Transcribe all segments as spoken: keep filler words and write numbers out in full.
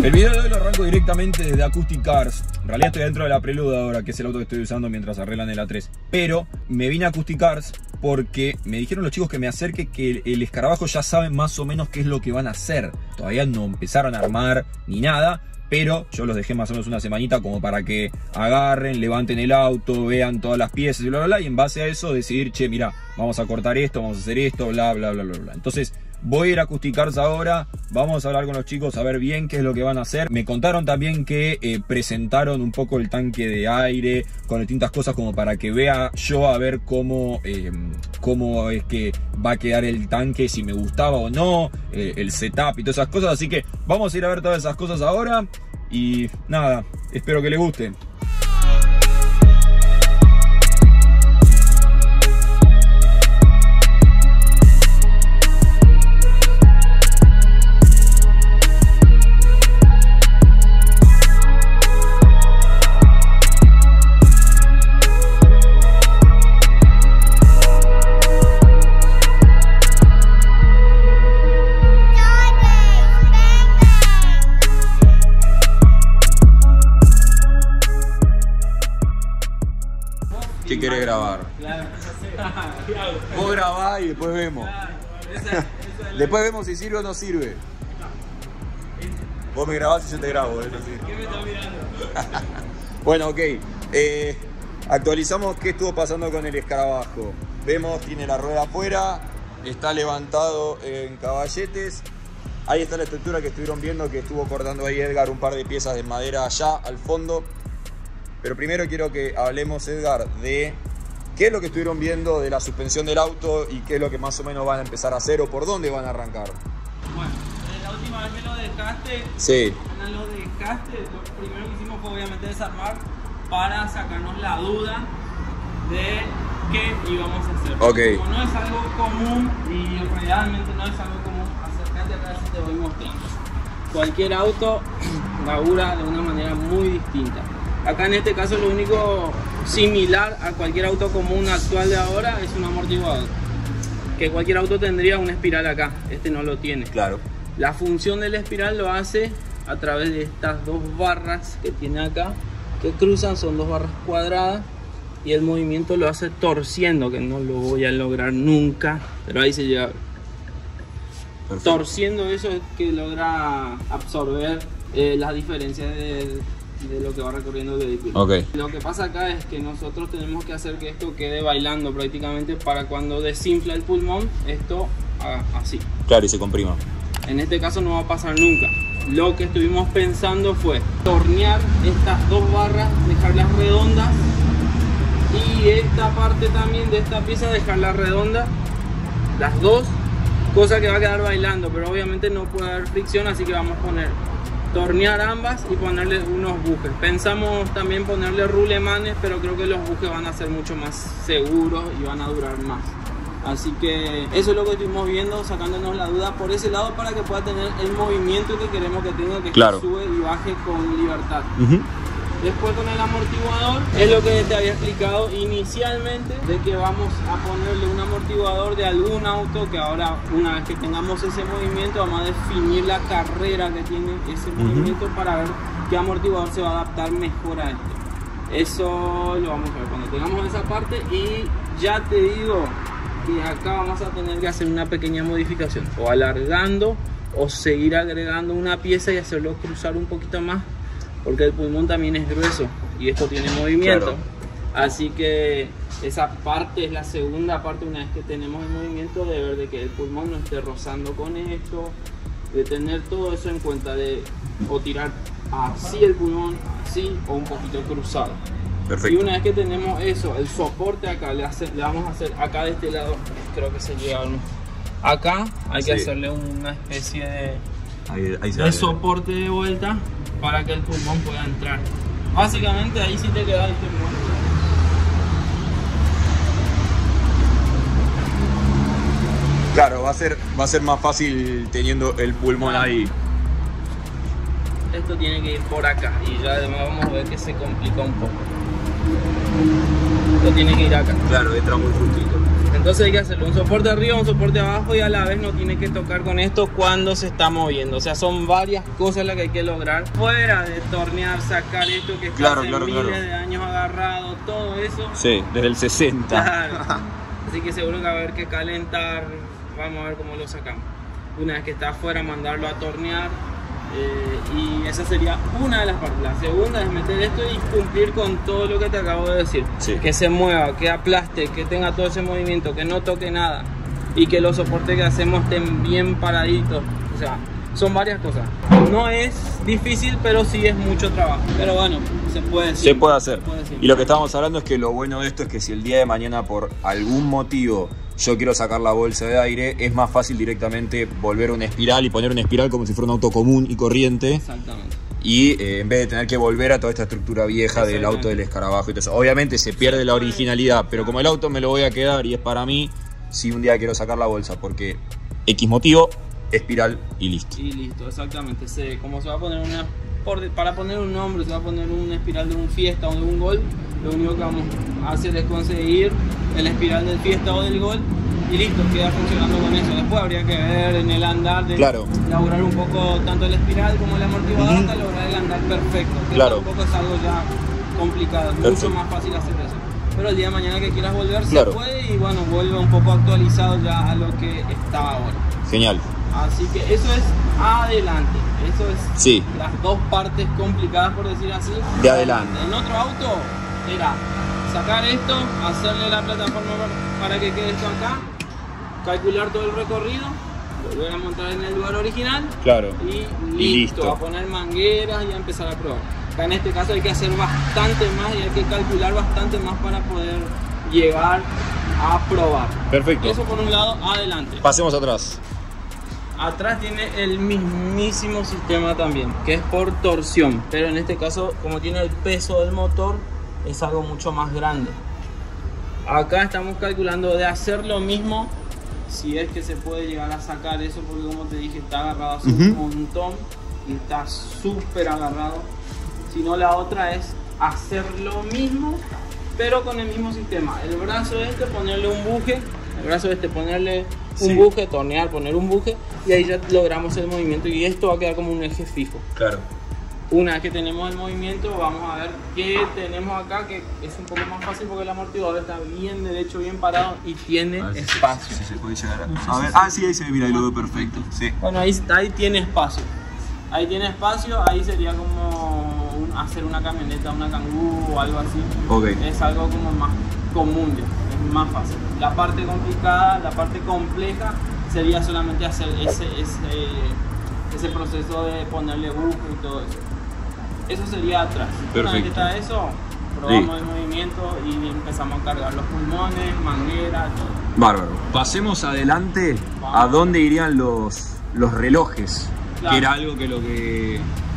El video de hoy lo arranco directamente desde Acoustic Cars. En realidad estoy dentro de la Prelude ahora, que es el auto que estoy usando mientras arreglan el A tres. Pero me vine a Acoustic Cars porque me dijeron los chicos que me acerque, que el escarabajo ya saben más o menos qué es lo que van a hacer. Todavía no empezaron a armar ni nada, pero yo los dejé más o menos una semanita como para que agarren, levanten el auto, vean todas las piezas y bla, bla, bla. Y en base a eso decidir, che, mira, vamos a cortar esto, vamos a hacer esto, bla, bla, bla, bla, bla. Entonces voy a ir a Acoustic Cars ahora, vamos a hablar con los chicos a ver bien qué es lo que van a hacer. Me contaron también que eh, presentaron un poco el tanque de aire con distintas cosas como para que vea yo a ver cómo, eh, cómo es que va a quedar el tanque, si me gustaba o no, eh, el setup y todas esas cosas. Así que vamos a ir a ver todas esas cosas ahora y nada, espero que les guste. ¿Qué querés grabar? Claro. Vos grabás y después vemos. Claro. Esa, esa es Después vemos si sirve o no sirve. Vos me grabás y yo te grabo, ¿eh? ¿Qué me estás mirando? Bueno, ok. Eh, actualizamos qué estuvo pasando con el escarabajo. Vemos, tiene la rueda afuera, está levantado en caballetes. Ahí está la estructura que estuvieron viendo, que estuvo cortando ahí Edgar un par de piezas de madera allá al fondo. Pero primero quiero que hablemos, Edgar, de qué es lo que estuvieron viendo de la suspensión del auto y qué es lo que más o menos van a empezar a hacer o por dónde van a arrancar. Bueno, la última vez que lo dejaste, Sí. cuando lo dejaste, lo primero que hicimos fue obviamente desarmar para sacarnos la duda de qué íbamos a hacer. Ok. Como no es algo común y realmente no es algo común, acércate acá si te voy mostrando. Cualquier auto labura de una manera muy distinta. Acá en este caso lo único similar a cualquier auto común actual de ahora es un amortiguador. Que cualquier auto tendría una espiral acá, este no lo tiene. Claro. La función de la espiral lo hace a través de estas dos barras que tiene acá, que cruzan, son dos barras cuadradas, y el movimiento lo hace torciendo, que no lo voy a lograr nunca, pero ahí se llega. Perfecto. Torciendo eso es que logra absorber eh, las diferencias de... de lo que va recorriendo el vehículo. Okay. Lo que pasa acá es que nosotros tenemos que hacer que esto quede bailando prácticamente para cuando desinfla el pulmón, esto haga así. Claro, y se comprima. En este caso no va a pasar nunca. Lo que estuvimos pensando fue tornear estas dos barras, dejarlas redondas, y esta parte también de esta pieza dejarla redonda, las dos, cosa que va a quedar bailando, pero obviamente no puede haber fricción, así que vamos a poner tornear ambas y ponerle unos bujes. Pensamos también ponerle rulemanes, pero creo que los bujes van a ser mucho más seguros y van a durar más. Así que eso es lo que estuvimos viendo, sacándonos la duda por ese lado para que pueda tener el movimiento que queremos que tenga, que claro, sube y baje con libertad. Uh-huh. Después con el amortiguador, es lo que te había explicado inicialmente, de que vamos a ponerle un amortiguador de algún auto, que ahora una vez que tengamos ese movimiento vamos a definir la carrera que tiene ese uh-huh. movimiento para ver qué amortiguador se va a adaptar mejor a esto. Eso lo vamos a ver cuando tengamos esa parte, y ya te digo que acá vamos a tener que hacer una pequeña modificación, o alargando o seguir agregando una pieza y hacerlo cruzar un poquito más, porque el pulmón también es grueso y esto tiene movimiento. Claro. Así que esa parte es la segunda parte, una vez que tenemos el movimiento, de ver de que el pulmón no esté rozando con esto, de tener todo eso en cuenta, de o tirar así el pulmón, así, o un poquito cruzado. Perfecto. Y una vez que tenemos eso, el soporte acá, le, hace, le vamos a hacer acá de este lado, creo que se llega, ¿no? Acá hay que sí. hacerle una especie de, ahí, ahí de soporte de vuelta para que el pulmón pueda entrar. Básicamente ahí sí te queda el pulmón. Claro, va a ser, va a ser más fácil teniendo el pulmón ahí. Esto tiene que ir por acá y ya además vamos a ver que se complica un poco. Lo tiene que ir acá. Claro, entra muy justito. Entonces hay que hacerle un soporte arriba, un soporte abajo y a la vez no tiene que tocar con esto cuando se está moviendo. O sea, son varias cosas las que hay que lograr. Fuera de tornear, sacar esto que está claro, hace claro, miles claro. de años agarrado, todo eso. Sí, desde el sesenta. Claro. Así que seguro que va a haber que calentar. Vamos a ver cómo lo sacamos. Una vez que está afuera, mandarlo a tornear. Eh, y esa sería una de las partes. La segunda es meter esto y cumplir con todo lo que te acabo de decir. Sí. Que se mueva, que aplaste, que tenga todo ese movimiento, que no toque nada y que los soportes que hacemos estén bien paraditos. O sea, son varias cosas. No es difícil, pero sí es mucho trabajo. Pero bueno, se puede decir. Se puede hacer. Se puede decir. Y lo que estábamos hablando es que lo bueno de esto es que si el día de mañana por algún motivo yo quiero sacar la bolsa de aire, es más fácil directamente volver una espiral y poner una espiral como si fuera un auto común y corriente. Exactamente. Y eh, en vez de tener que volver a toda esta estructura vieja del auto del escarabajo y todo eso. Obviamente se pierde la originalidad, pero como el auto me lo voy a quedar y es para mí, si un día quiero sacar la bolsa porque X motivo, espiral y listo. Y listo, exactamente. Se, como se va a poner una, por, para poner un nombre, se va a poner una espiral de un Fiesta o de un Gol, lo único que vamos a hacer es conseguir el espiral del Fiesta o del Gol y listo, queda funcionando con eso. Después habría que ver en el andar de claro. lograr un poco tanto el espiral como el amortiguador, hasta uh-huh. lograr el andar perfecto. Que claro. tampoco es algo ya complicado, es Perfecto. mucho más fácil hacer eso. Pero el día de mañana que quieras volver claro. se puede y bueno, vuelve un poco actualizado ya a lo que estaba ahora. Genial. Así que eso es adelante, eso es sí. las dos partes complicadas por decir así. De adelante. En otro auto era sacar esto, hacerle la plataforma para que quede esto acá, calcular todo el recorrido, volver a montar en el lugar original claro. y listo, y listo. a poner mangueras y a empezar a probar. Acá en este caso hay que hacer bastante más y hay que calcular bastante más para poder llegar a probar. Perfecto. Eso por un lado, adelante. Pasemos atrás. Atrás tiene el mismísimo sistema también, que es por torsión, pero en este caso, como tiene el peso del motor, es algo mucho más grande. Acá estamos calculando de hacer lo mismo, si es que se puede llegar a sacar eso, porque como te dije, está agarrado hace uh-huh. un montón y está súper agarrado. Si no, la otra es hacer lo mismo, pero con el mismo sistema. El brazo este, ponerle un buje, el brazo este, ponerle un sí. buje, tornear, poner un buje, y ahí ya logramos el movimiento y esto va a quedar como un eje fijo. Claro. Una vez que tenemos el movimiento, vamos a ver qué tenemos acá, que es un poco más fácil porque el amortiguador está bien derecho, bien parado y tiene ver, espacio. Sí, sí, se puede llegar a... a ver. Ah, sí, ahí se ve, mira, ahí lo veo perfecto. Sí. Bueno, ahí, ahí tiene espacio. Ahí tiene espacio, ahí sería como un, hacer una camioneta, una Kangoo o algo así. Okay. Es algo como más común, es más fácil. La parte complicada, la parte compleja sería solamente hacer ese, ese, ese proceso de ponerle buje y todo eso. Eso sería atrás. Perfecto. Una vez que está eso, probamos sí. el movimiento y empezamos a cargar los pulmones, manguera, todo. Bárbaro. Pasemos adelante. Vamos. ¿A dónde irían los, los relojes? Claro. Que era algo que lo que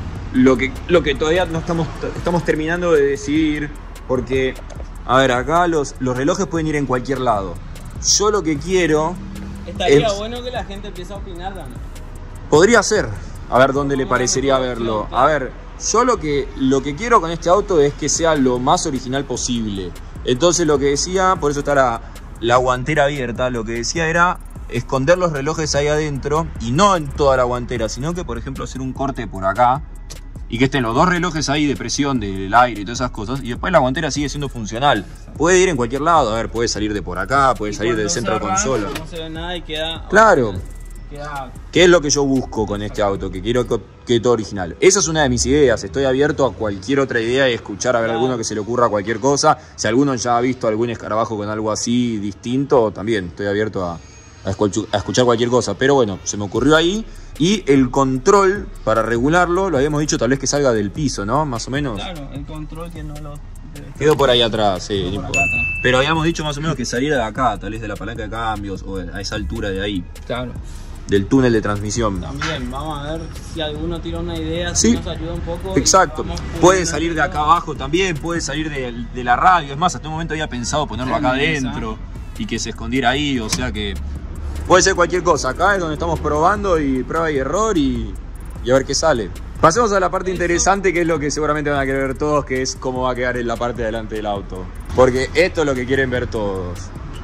lo que lo que todavía no estamos estamos terminando de decidir, porque a ver, acá los, los relojes pueden ir en cualquier lado. Yo lo que quiero estaría es, bueno que la gente empiece a opinar, Dani. Podría ser. A ver dónde le parecería verlo. A ver, yo lo que lo que quiero con este auto es que sea lo más original posible. Entonces lo que decía, por eso está la, la guantera abierta, lo que decía era esconder los relojes ahí adentro y no en toda la guantera, sino que por ejemplo hacer un corte por acá y que estén los dos relojes ahí de presión del aire y todas esas cosas, y después la guantera sigue siendo funcional. Puede ir en cualquier lado, a ver, puede salir de por acá, puede salir del centro de consola. No se ve nada y queda... Claro. Queda... ¿Qué es lo que yo busco con este auto? Que quiero que quede todo original. Esa es una de mis ideas. Estoy abierto a cualquier otra idea y escuchar a ver a alguno que se le ocurra cualquier cosa. Si alguno ya ha visto algún escarabajo con algo así distinto, también estoy abierto a... A escuchar cualquier cosa, pero bueno, se me ocurrió ahí. Y el control para regularlo, lo habíamos dicho, tal vez que salga del piso, ¿no? Más o menos. Claro, el control que no lo... Quedó por ahí atrás, sí, no importa. Atrás. Pero habíamos dicho más o menos que saliera de acá, tal vez de la palanca de cambios o a esa altura de ahí. Claro. Del túnel de transmisión. También, vamos a ver si alguno tira una idea, sí, si nos ayuda un poco. Exacto. Puede salir de acá abajo también, puede salir de, de la radio. Es más, hasta un momento había pensado ponerlo acá adentro y que se escondiera ahí, o sea que... Puede ser cualquier cosa, acá es donde estamos probando y prueba y error y, y a ver qué sale. Pasemos a la parte interesante, que es lo que seguramente van a querer ver todos, que es cómo va a quedar en la parte de delante del auto. Porque esto es lo que quieren ver todos.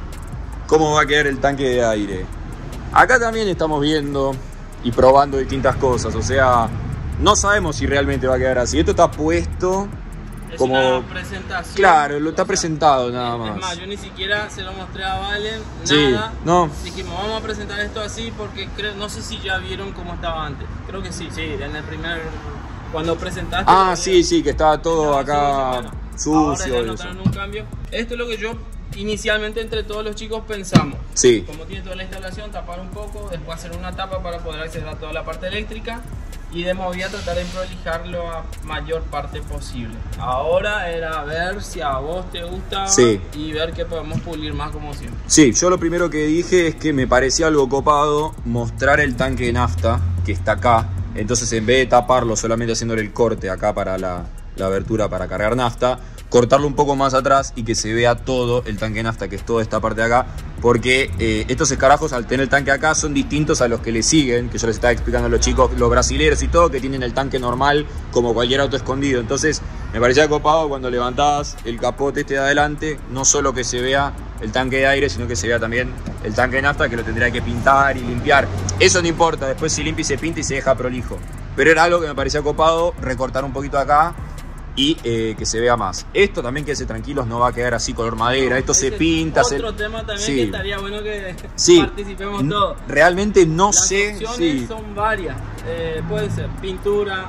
Cómo va a quedar el tanque de aire. Acá también estamos viendo y probando distintas cosas. O sea, no sabemos si realmente va a quedar así. Esto está puesto es como... una presentación. Claro, lo está o sea, presentado nada más. Es más, yo ni siera se lo mostré a Valen, sí, nada. No. Dijimos, vamos a presentar esto así porque creo, no sé si ya vieron cómo estaba antes. Creo que sí, sí, en el primer... Cuando presentaste... Ah, sí, sí, que estaba todo estaba acá sucio, bueno, sucio. ahora ya notaron un cambio. Esto es lo que yo inicialmente entre todos los chicos pensamos. Sí. Como tiene toda la instalación, tapar un poco, después hacer una tapa para poder acceder a toda la parte eléctrica y de movida tratar de prolijarlo a mayor parte posible. Ahora era ver si a vos te gustaba, sí, y ver qué podemos pulir más como siempre. Sí, yo lo primero que dije es que me parecía algo copado mostrar el tanque de nafta que está acá. Entonces, en vez de taparlo solamente haciéndole el corte acá para la, la abertura para cargar nafta, cortarlo un poco más atrás y que se vea todo el tanque de nafta, que es toda esta parte de acá, porque eh, estos escarabajos, al tener el tanque acá, son distintos a los que le siguen, que yo les estaba explicando a los chicos, los brasileros y todo, que tienen el tanque normal como cualquier auto escondido. Entonces me parecía copado cuando levantabas el capote este de adelante, no solo que se vea el tanque de aire, sino que se vea también el tanque de nafta, que lo tendría que pintar y limpiar. Eso no importa, después si limpia y se pinta y se deja prolijo. Pero era algo que me parecía copado, recortar un poquito acá y eh, que se vea más. Esto también, quédense tranquilos, no va a quedar así color madera. Esto se pinta. Otro se... tema también, sí, que estaría bueno que sí, participemos todos. Realmente no Las sé. opciones Sí, son varias. Eh, puede ser pintura,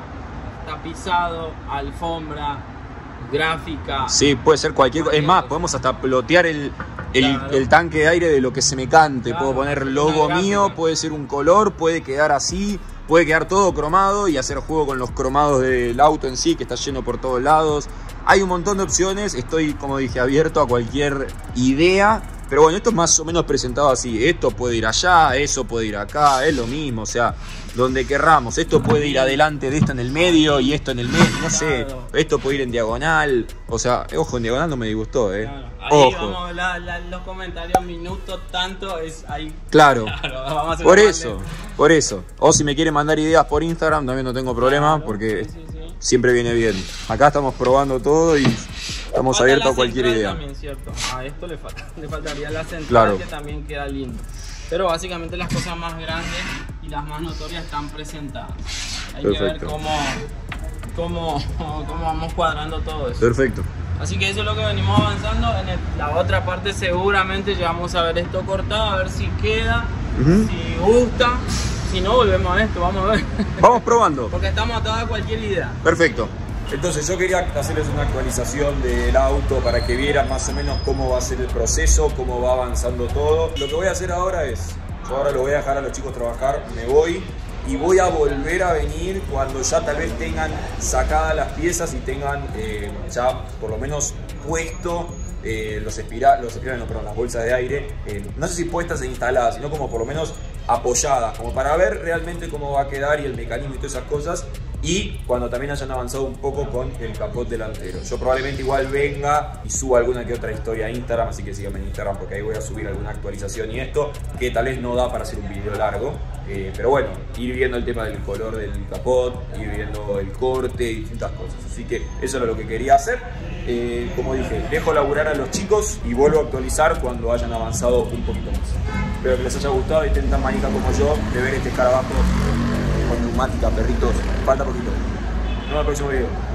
tapizado, alfombra, gráfica. Sí, puede ser cualquier cosa. Es más, podemos hasta plotear el, el, claro, el tanque de aire de lo que se me cante. Claro, puedo poner logo mío, puede ser un color, puede quedar así, puede quedar todo cromado y hacer juego con los cromados del auto en sí, que está lleno por todos lados. Hay un montón de opciones, estoy, como dije, abierto a cualquier idea. Pero bueno, esto es más o menos presentado así. Esto puede ir allá, eso puede ir acá, es lo mismo, o sea, donde querramos. Esto puede ir adelante de esto en el medio y esto en el medio, no sé. Esto puede ir en diagonal, o sea, ojo, en diagonal no me disgustó, eh. Claro. Ahí ojo. vamos, la, la, los comentarios, minutos, tanto es ahí. Claro, claro, vamos a hacer por eso, por eso. O si me quieren mandar ideas por Instagram, también no tengo problema, claro, porque sí, sí, sí, siempre viene bien. Acá estamos probando todo y estamos falta abiertos a cualquier idea. También, ¿cierto? A esto le, falta, le faltaría la central, claro, que también queda lindo. Pero básicamente las cosas más grandes y las más notorias están presentadas. Hay Perfecto. que ver cómo, cómo, cómo vamos cuadrando todo eso. Perfecto. Así que eso es lo que venimos avanzando. En el, la otra parte seguramente ya vamos a ver esto cortado, a ver si queda, uh-huh, si gusta. Si no, volvemos a esto, vamos a ver. Vamos probando. Porque estamos atados a cualquier idea. Perfecto. Entonces yo quería hacerles una actualización del auto para que vieran más o menos cómo va a ser el proceso, cómo va avanzando todo. Lo que voy a hacer ahora es, yo ahora lo voy a dejar a los chicos trabajar, me voy y voy a volver a venir cuando ya tal vez tengan sacadas las piezas y tengan eh, ya por lo menos puesto eh, los espirales, los espirales, no, perdón, las bolsas de aire, eh, no sé si puestas e instaladas, sino como por lo menos apoyadas, como para ver realmente cómo va a quedar y el mecanismo y todas esas cosas. Y cuando también hayan avanzado un poco con el capot delantero. Yo probablemente igual venga y suba alguna que otra historia a Instagram, así que síganme en Instagram porque ahí voy a subir alguna actualización y esto, que tal vez no da para hacer un video largo. Eh, pero bueno, ir viendo el tema del color del capot, ir viendo el corte y distintas cosas. Así que eso era lo que quería hacer. Eh, como dije, dejo laburar a los chicos y vuelvo a actualizar cuando hayan avanzado un poquito más. Espero que les haya gustado y estén tan manica como yo de ver este escarabajo con neumática, perritos. Falta poquito. Nos vemos en el próximo video.